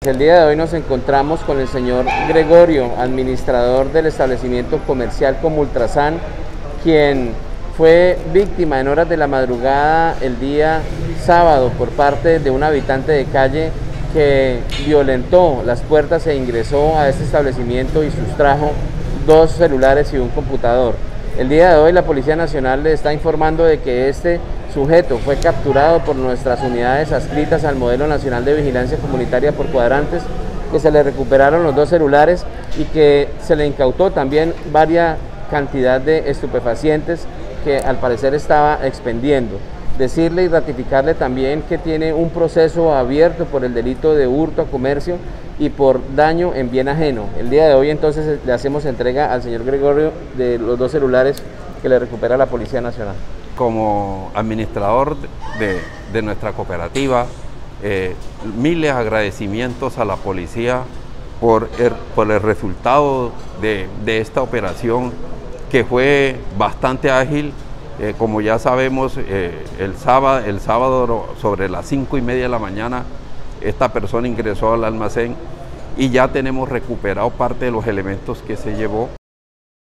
El día de hoy nos encontramos con el señor Gregorio, administrador del establecimiento comercial Comultrasan, quien fue víctima en horas de la madrugada el día sábado por parte de un habitante de calle que violentó las puertas e ingresó a este establecimiento y sustrajo 2 celulares y un computador. El día de hoy la Policía Nacional le está informando de que este sujeto fue capturado por nuestras unidades adscritas al Modelo Nacional de Vigilancia Comunitaria por cuadrantes, que se le recuperaron los 2 celulares y que se le incautó también varias cantidad de estupefacientes que al parecer estaba expendiendo. Decirle y ratificarle también que tiene un proceso abierto por el delito de hurto a comercio y por daño en bien ajeno. El día de hoy entonces le hacemos entrega al señor Gregorio de los 2 celulares que le recupera la Policía Nacional. Como administrador de nuestra cooperativa, miles de agradecimientos a la policía por el resultado de esta operación, que fue bastante ágil. Como ya sabemos, el sábado sobre las 5:30 de la mañana, esta persona ingresó al almacén y ya tenemos recuperado parte de los elementos que se llevó.